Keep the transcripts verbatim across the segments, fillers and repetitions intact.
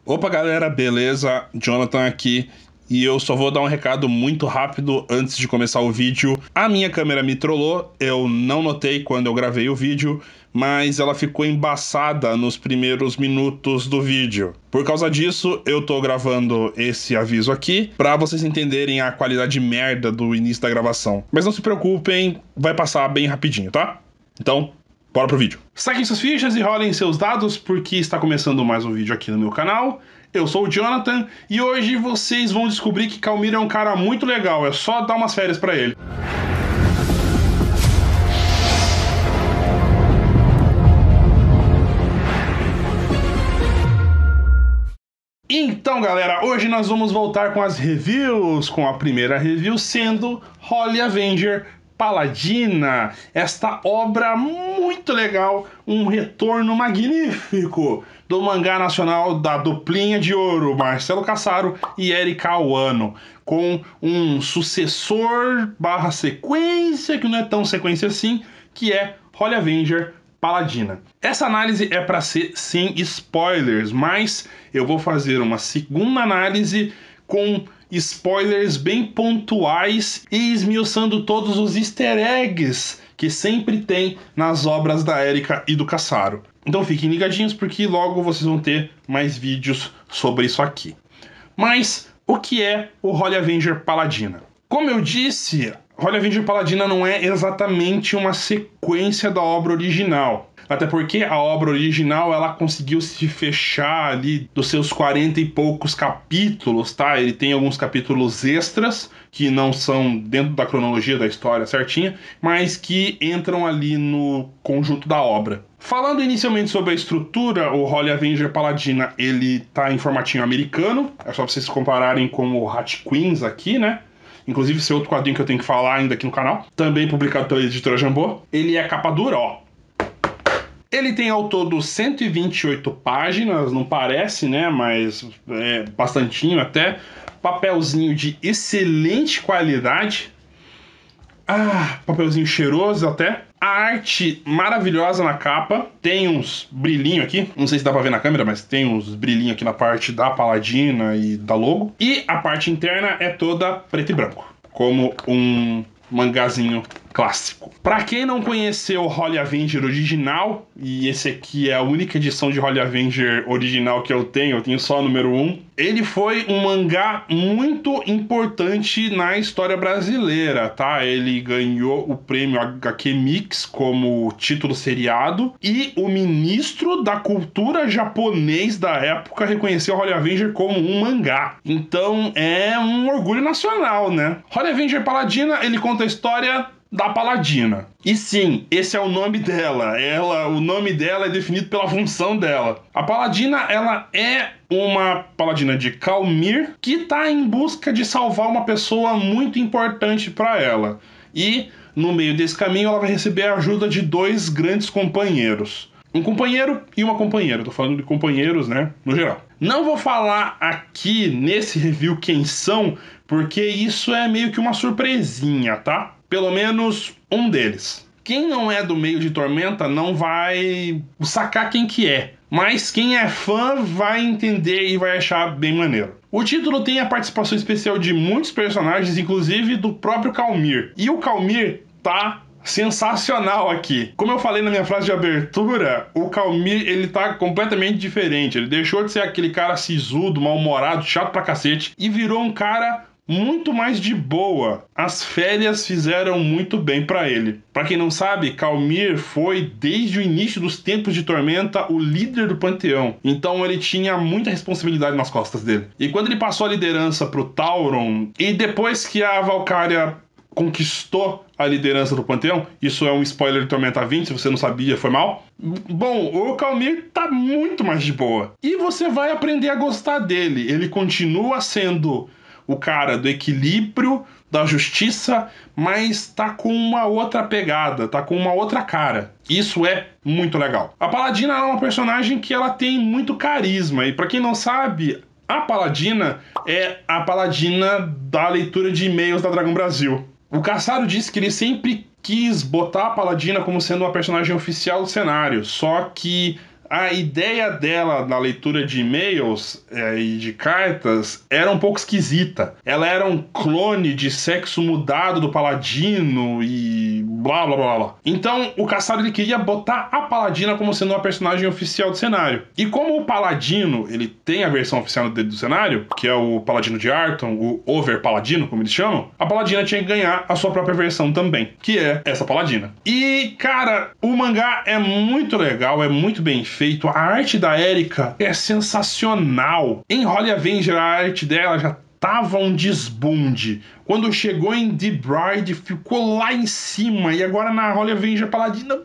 Opa galera, beleza? Jonathan aqui e eu só vou dar um recado muito rápido antes de começar o vídeo. A minha câmera me trollou, eu não notei quando eu gravei o vídeo, mas ela ficou embaçada nos primeiros minutos do vídeo. Por causa disso, eu tô gravando esse aviso aqui pra vocês entenderem a qualidade merda do início da gravação. Mas não se preocupem, vai passar bem rapidinho, tá? Então, bora pro vídeo. Saquem suas fichas e rolem seus dados, porque está começando mais um vídeo aqui no meu canal. Eu sou o Jonathan e hoje vocês vão descobrir que Calmir é um cara muito legal, é só dar umas férias pra ele. Então galera, hoje nós vamos voltar com as reviews, com a primeira review sendo Holy Avenger Paladina, esta obra muito legal, um retorno magnífico do mangá nacional da duplinha de ouro, Marcelo Cassaro e Erika Wano, com um sucessor barra sequência, que não é tão sequência assim, que é Holy Avenger Paladina. Essa análise é para ser sem spoilers, mas eu vou fazer uma segunda análise com spoilers bem pontuais e esmiuçando todos os easter eggs que sempre tem nas obras da Erika e do Cassaro. Então fiquem ligadinhos porque logo vocês vão ter mais vídeos sobre isso aqui. Mas o que é o Holy Avenger Paladina? Como eu disse, Holy Avenger Paladina não é exatamente uma sequência da obra original. Até porque a obra original, ela conseguiu se fechar ali dos seus quarenta e poucos capítulos, tá? Ele tem alguns capítulos extras, que não são dentro da cronologia da história certinha, mas que entram ali no conjunto da obra. Falando inicialmente sobre a estrutura, o Holy Avenger Paladina, ele tá em formatinho americano, é só vocês compararem com o Hat Queens aqui, né? Inclusive esse outro quadrinho que eu tenho que falar ainda aqui no canal, também publicado pela editora Jambô. Ele é capa dura, ó. Ele tem ao todo cento e vinte e oito páginas, não parece, né, mas é bastantinho até. Papelzinho de excelente qualidade. Ah, papelzinho cheiroso até. A arte maravilhosa na capa. Tem uns brilhinhos aqui, não sei se dá pra ver na câmera, mas tem uns brilhinhos aqui na parte da Paladina e da logo. E a parte interna é toda preto e branco, como um mangazinho clássico. Pra quem não conheceu o Holy Avenger original, e esse aqui é a única edição de Holy Avenger original que eu tenho, eu tenho só o número um, ele foi um mangá muito importante na história brasileira, tá? Ele ganhou o prêmio H Q Mix como título seriado, e o ministro da cultura japonês da época reconheceu o Holy Avenger como um mangá. Então é um orgulho nacional, né? Holy Avenger Paladina, ele conta a história da Paladina. E sim, esse é o nome dela. Ela, o nome dela é definido pela função dela. A Paladina, ela é uma Paladina de Calmir que está em busca de salvar uma pessoa muito importante para ela. E no meio desse caminho ela vai receber a ajuda de dois grandes companheiros. Um companheiro e uma companheira. Tô falando de companheiros, né, no geral. Não vou falar aqui nesse review quem são, porque isso é meio que uma surpresinha, tá? Pelo menos um deles. Quem não é do meio de Tormenta não vai sacar quem que é, mas quem é fã vai entender e vai achar bem maneiro. O título tem a participação especial de muitos personagens, inclusive do próprio Calmir. E o Calmir tá sensacional aqui. Como eu falei na minha frase de abertura, o Calmir, ele tá completamente diferente. Ele deixou de ser aquele cara sisudo, mal-humorado, chato pra cacete, e virou um cara muito mais de boa. As férias fizeram muito bem pra ele. Pra quem não sabe, Calmir foi, desde o início dos tempos de Tormenta, o líder do Panteão. Então ele tinha muita responsabilidade nas costas dele. E quando ele passou a liderança pro Tauron, e depois que a Valkyria conquistou a liderança do Panteão, isso é um spoiler de Tormenta vinte, se você não sabia, foi mal. Bom, o Calmir tá muito mais de boa. E você vai aprender a gostar dele. Ele continua sendo o cara do equilíbrio, da justiça, mas tá com uma outra pegada, tá com uma outra cara. Isso é muito legal. A Paladina é uma personagem que ela tem muito carisma, e pra quem não sabe, a Paladina é a Paladina da leitura de e-mails da Dragão Brasil. O Cassaro disse que ele sempre quis botar a Paladina como sendo uma personagem oficial do cenário, só que a ideia dela na leitura de e-mails é, e de cartas era um pouco esquisita. Ela era um clone de sexo mudado do Paladino e blá blá blá blá. Então o Caçaro ele queria botar a Paladina como sendo uma personagem oficial do cenário. E como o Paladino ele tem a versão oficial dele do cenário, que é o Paladino de Arton, o Over Paladino, como eles chamam, a Paladina tinha que ganhar a sua própria versão também, que é essa Paladina. E, cara, o mangá é muito legal, é muito bem feito, a arte da Erika é sensacional. Em Holy Avenger, a arte dela já tava um desbunde. Quando chegou em The Bride, ficou lá em cima, e agora na Holy Avenger Paladina,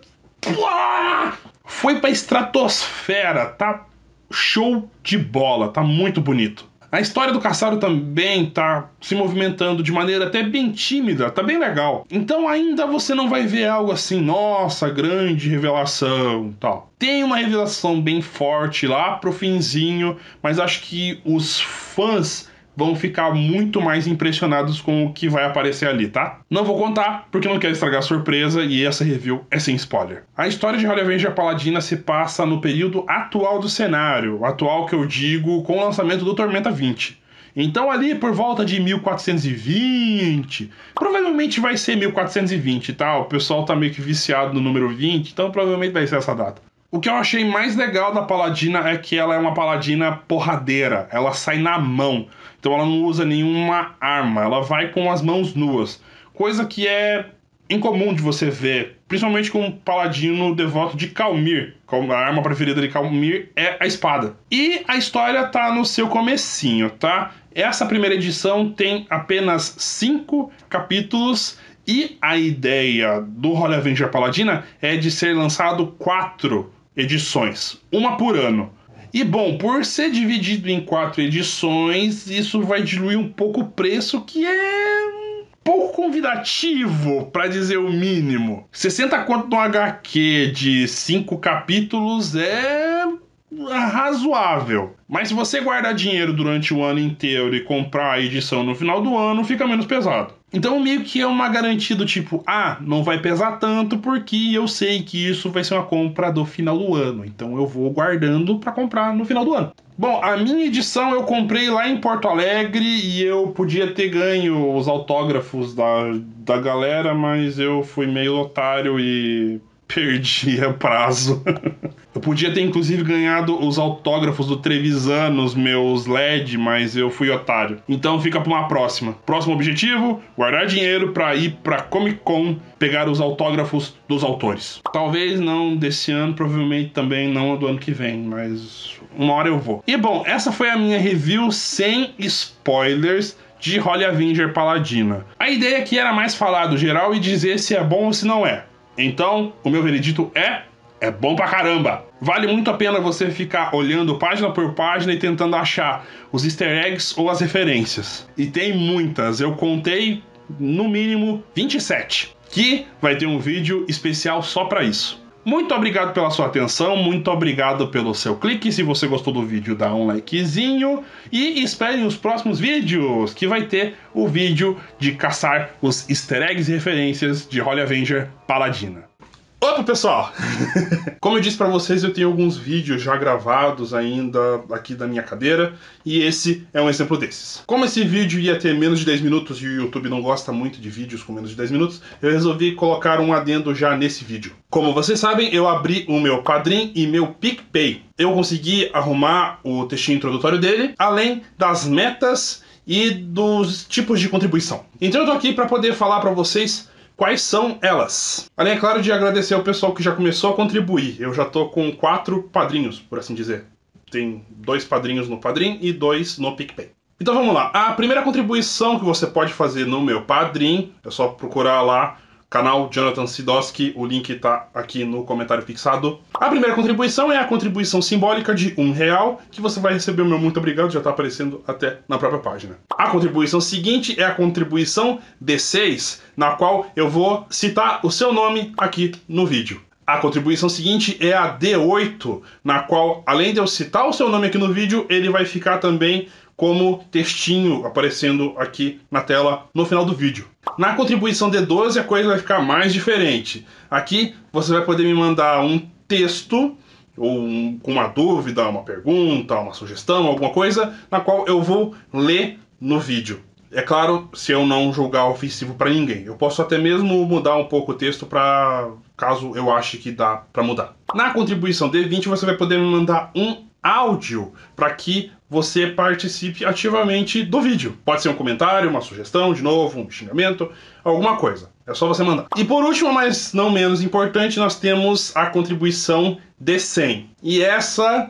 uá, foi pra estratosfera, tá show de bola, tá muito bonito. A história do Caçaro também tá se movimentando de maneira até bem tímida, tá bem legal. Então ainda você não vai ver algo assim, nossa, grande revelação, tal. Tem uma revelação bem forte lá pro finzinho, mas acho que os fãs vão ficar muito mais impressionados com o que vai aparecer ali, tá? Não vou contar, porque não quero estragar a surpresa e essa review é sem spoiler. A história de Holy Avenger Paladina se passa no período atual do cenário, atual que eu digo com o lançamento do Tormenta vinte. Então ali por volta de mil quatrocentos e vinte, provavelmente vai ser mil quatrocentos e vinte, tá? O pessoal tá meio que viciado no número vinte, então provavelmente vai ser essa data. O que eu achei mais legal da Paladina é que ela é uma Paladina porradeira, ela sai na mão. Então ela não usa nenhuma arma, ela vai com as mãos nuas. Coisa que é incomum de você ver, principalmente com um paladino devoto de Calmir. A arma preferida de Calmir é a espada. E a história tá no seu comecinho, tá? Essa primeira edição tem apenas cinco capítulos e a ideia do Holy Avenger Paladina é de ser lançado quatro edições, uma por ano. E bom, por ser dividido em quatro edições, isso vai diluir um pouco o preço, que é um pouco convidativo, para dizer o mínimo. sessenta conto no H Q de cinco capítulos é razoável. Mas se você guardar dinheiro durante o ano inteiro e comprar a edição no final do ano, fica menos pesado. Então meio que é uma garantia do tipo, ah, não vai pesar tanto porque eu sei que isso vai ser uma compra do final do ano. Então eu vou guardando para comprar no final do ano. Bom, a minha edição eu comprei lá em Porto Alegre e eu podia ter ganho os autógrafos da, da galera, mas eu fui meio otário e perdi o prazo. Eu podia ter inclusive ganhado os autógrafos do Trevisan nos meus L E D, mas eu fui otário. Então fica para uma próxima. Próximo objetivo, guardar dinheiro para ir para Comic Con pegar os autógrafos dos autores. Talvez não desse ano, provavelmente também não do ano que vem, mas uma hora eu vou. E bom, essa foi a minha review sem spoilers de Holy Avenger Paladina. A ideia aqui era mais falar do geral e dizer se é bom ou se não é. Então, o meu veredito é... é bom pra caramba. Vale muito a pena você ficar olhando página por página e tentando achar os easter eggs ou as referências. E tem muitas, eu contei no mínimo vinte e sete, que vai ter um vídeo especial só pra isso. Muito obrigado pela sua atenção, muito obrigado pelo seu clique. Se você gostou do vídeo, dá um likezinho. E esperem os próximos vídeos, que vai ter o vídeo de caçar os easter eggs e referências de Holy Avenger Paladina. Opa, pessoal! Como eu disse pra vocês, eu tenho alguns vídeos já gravados ainda aqui da minha cadeira, e esse é um exemplo desses. Como esse vídeo ia ter menos de dez minutos e o YouTube não gosta muito de vídeos com menos de dez minutos, eu resolvi colocar um adendo já nesse vídeo. Como vocês sabem, eu abri o meu Padrim e meu PicPay. Eu consegui arrumar o textinho introdutório dele, além das metas e dos tipos de contribuição. Então eu tô aqui para poder falar para vocês quais são elas. Além, é claro, de agradecer ao pessoal que já começou a contribuir. Eu já tô com quatro padrinhos, por assim dizer. Tem dois padrinhos no Padrim e dois no PicPay. Então vamos lá. A primeira contribuição que você pode fazer no meu Padrim, é só procurar lá, canal Jonathan Sidoski, o link tá aqui no comentário fixado. A primeira contribuição é a contribuição simbólica de um real, que você vai receber o meu muito obrigado, já tá aparecendo até na própria página. A contribuição seguinte é a contribuição D seis, na qual eu vou citar o seu nome aqui no vídeo. A contribuição seguinte é a D oito, na qual, além de eu citar o seu nome aqui no vídeo, ele vai ficar também como textinho aparecendo aqui na tela no final do vídeo. Na contribuição D doze a coisa vai ficar mais diferente. Aqui você vai poder me mandar um texto ou um, com uma dúvida, uma pergunta, uma sugestão, alguma coisa, na qual eu vou ler no vídeo. É claro, se eu não julgar ofensivo para ninguém. Eu posso até mesmo mudar um pouco o texto para caso eu ache que dá para mudar. Na contribuição D vinte você vai poder me mandar um áudio para que você participe ativamente do vídeo. Pode ser um comentário, uma sugestão, de novo, um xingamento, alguma coisa. É só você mandar. E por último, mas não menos importante, nós temos a contribuição D cem. E essa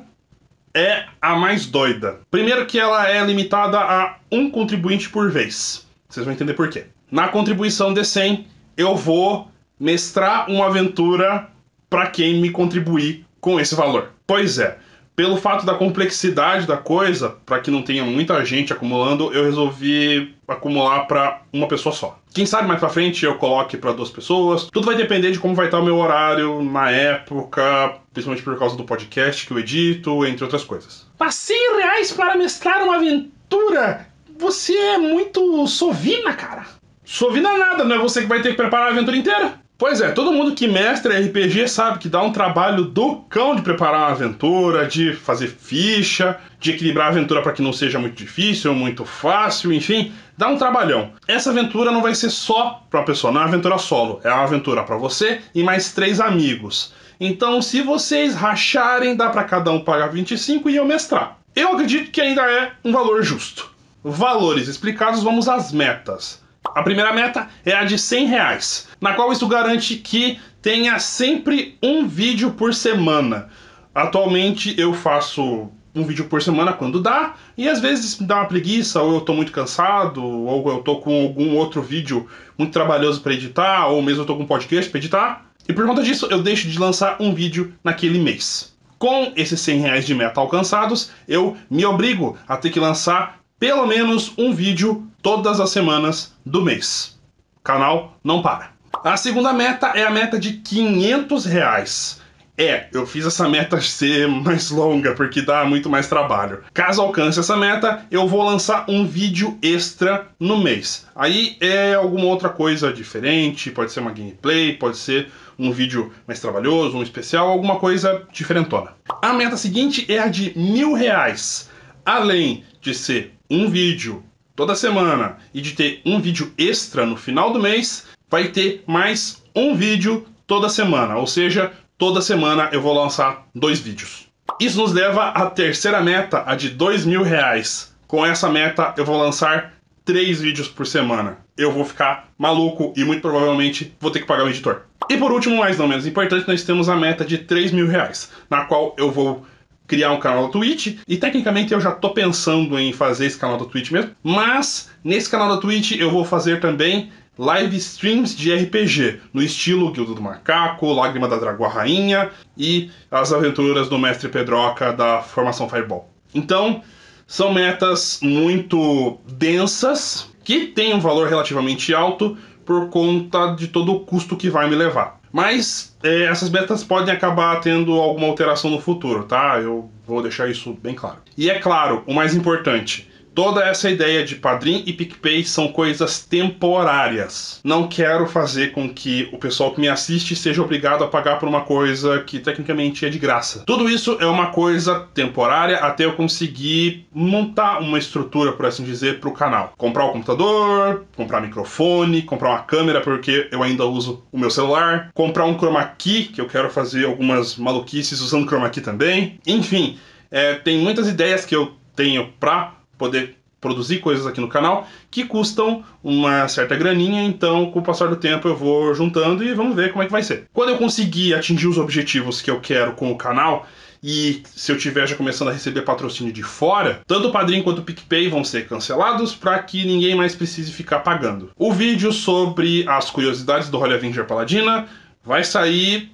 é a mais doida. Primeiro que ela é limitada a um contribuinte por vez. Vocês vão entender por quê. Na contribuição D cem, eu vou mestrar uma aventura para quem me contribuir com esse valor. Pois é, pelo fato da complexidade da coisa, para que não tenha muita gente acumulando, eu resolvi acumular para uma pessoa só. Quem sabe mais pra frente eu coloque para duas pessoas. Tudo vai depender de como vai estar o meu horário na época, principalmente por causa do podcast que eu edito, entre outras coisas. Mas cem reais para mestrar uma aventura? Você é muito sovina, cara. Sovina nada, não é você que vai ter que preparar a aventura inteira. Pois é, todo mundo que mestra R P G sabe que dá um trabalho do cão de preparar uma aventura, de fazer ficha, de equilibrar a aventura para que não seja muito difícil ou muito fácil, enfim, dá um trabalhão. Essa aventura não vai ser só para uma pessoa, não é uma aventura solo, é uma aventura para você e mais três amigos. Então, se vocês racharem, dá para cada um pagar vinte e cinco e eu mestrar. Eu acredito que ainda é um valor justo. Valores explicados, vamos às metas. A primeira meta é a de cem reais, na qual isso garante que tenha sempre um vídeo por semana. Atualmente eu faço um vídeo por semana quando dá, e às vezes me dá uma preguiça, ou eu tô muito cansado, ou eu tô com algum outro vídeo muito trabalhoso para editar, ou mesmo eu tô com um podcast para editar, e por conta disso eu deixo de lançar um vídeo naquele mês. Com esses cem reais de meta alcançados, eu me obrigo a ter que lançar pelo menos um vídeo todas as semanas do mês. O canal não para. A segunda meta é a meta de quinhentos reais. É, eu fiz essa meta ser mais longa, porque dá muito mais trabalho. Caso alcance essa meta, eu vou lançar um vídeo extra no mês. Aí é alguma outra coisa diferente, pode ser uma gameplay, pode ser um vídeo mais trabalhoso, um especial, alguma coisa diferentona. A meta seguinte é a de mil reais. Além de ser um vídeo toda semana e de ter um vídeo extra no final do mês, vai ter mais um vídeo toda semana, ou seja, toda semana eu vou lançar dois vídeos. Isso nos leva à terceira meta, a de dois mil reais. Com essa meta eu vou lançar três vídeos por semana. Eu vou ficar maluco e muito provavelmente vou ter que pagar o editor. E por último, mas não menos importante, nós temos a meta de três mil reais, na qual eu vou criar um canal da Twitch, e tecnicamente eu já tô pensando em fazer esse canal da Twitch mesmo, mas nesse canal da Twitch eu vou fazer também live streams de R P G, no estilo Guilda do Macaco, Lágrima da Dragua Rainha e as aventuras do Mestre Pedroca da Formação Fireball. Então, são metas muito densas, que têm um valor relativamente alto por conta de todo o custo que vai me levar. Mas é, essas metas podem acabar tendo alguma alteração no futuro, tá? Eu vou deixar isso bem claro. E é claro, o mais importante, toda essa ideia de Padrim e PicPay são coisas temporárias. Não quero fazer com que o pessoal que me assiste seja obrigado a pagar por uma coisa que tecnicamente é de graça. Tudo isso é uma coisa temporária até eu conseguir montar uma estrutura, por assim dizer, para o canal. Comprar o computador, comprar microfone, comprar uma câmera, porque eu ainda uso o meu celular, comprar um chroma key, que eu quero fazer algumas maluquices usando chroma key também. Enfim, é, tem muitas ideias que eu tenho para poder produzir coisas aqui no canal que custam uma certa graninha, então com o passar do tempo eu vou juntando e vamos ver como é que vai ser. Quando eu conseguir atingir os objetivos que eu quero com o canal, e se eu tiver já começando a receber patrocínio de fora, tanto o Padrim quanto o PicPay vão ser cancelados para que ninguém mais precise ficar pagando. O vídeo sobre as curiosidades do Holy Avenger Paladina vai sair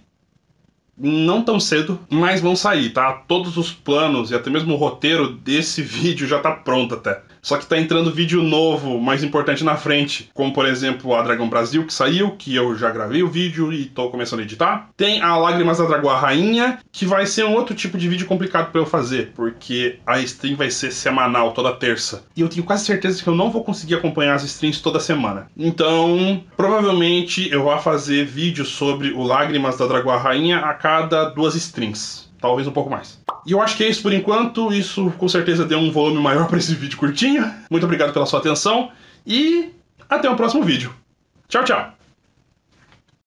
não tão cedo, mas vão sair, tá? Todos os planos e até mesmo o roteiro desse vídeo já tá pronto até. Só que tá entrando vídeo novo, mais importante na frente, como por exemplo a Dragão Brasil, que saiu, que eu já gravei o vídeo e tô começando a editar. Tem a Lágrimas da Dragua Rainha, que vai ser um outro tipo de vídeo complicado pra eu fazer, porque a stream vai ser semanal, toda terça. E eu tenho quase certeza que eu não vou conseguir acompanhar as streams toda semana. Então, provavelmente eu vou fazer vídeos sobre o Lágrimas da Dragua Rainha a cada duas streams. talvez um pouco mais. E eu acho que é isso por enquanto, isso com certeza deu um volume maior para esse vídeo curtinho. Muito obrigado pela sua atenção e até o próximo vídeo. Tchau, tchau!